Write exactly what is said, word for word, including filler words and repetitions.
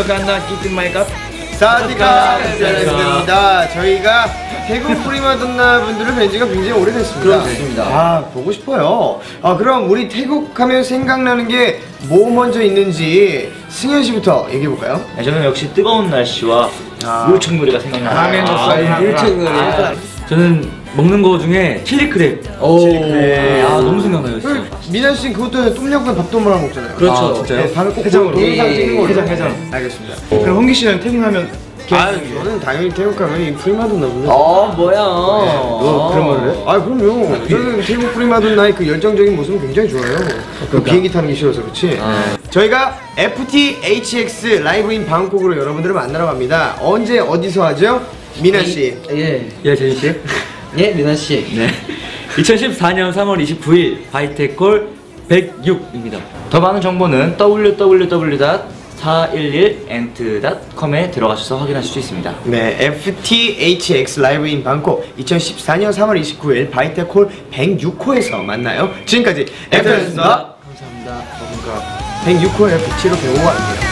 간다 기트 마이크 사디카 잘했습니다. 저희가 태국 프리마돈나 분들을 뵌 지가 굉장히 오래됐습니다. 그렇습니다. 아 보고 싶어요. 아 그럼 우리 태국 하면 생각나는 게 뭐 먼저 있는지 승현 씨부터 얘기해 볼까요? 네, 저는 역시 뜨거운 날씨와 아. 물총놀이가 생각나요. 아, 물총놀이. 저는 먹는 거 중에 칠리 크랩. 오. 칠리크랩. 아 너무 생각나요 진짜. 미나 씨는 그것도 똠양꿍에 밥도 말아 먹잖아요. 그렇죠. 아, 진짜요? 네, 다음에 꼭 해장으로. 동영상 찍는 걸로. 해장, 해장. 알겠습니다. 그럼 홍기 씨는 태국하면 아 저는 당연히 태국 가면 이 프리마돈나 분들. 어 뭐야? 너 그런 말을 해? 아 그럼요. 저는 태국 프리마돈나의 그 열정적인 모습은 굉장히 좋아요. 그 비행기 타는 게 싫어서 그렇지. 저희가 에프티에이치엑스 라이브인 방콕으로 여러분들을 만나러 갑니다. 언제 어디서 하죠? 미나 씨. 예. 예 제니 씨. 예, 미나 씨. 네. 이천십사 년 삼월 이십구일 바이테콜 백육입니다. 더 많은 정보는 더블유 더블유 더블유 닷 사일일 엔트 닷 컴에 들어가셔서 확인하실 수 있습니다. 네, 에프티에이치엑스 라이브인 방콕 이천십사 년 삼월 이십구일 바이테콜 백육 호에서 만나요. 지금까지 에프티였습니다. 감사합니다. 뭔가 백육 호에 백칠 호 백오가 아니에요.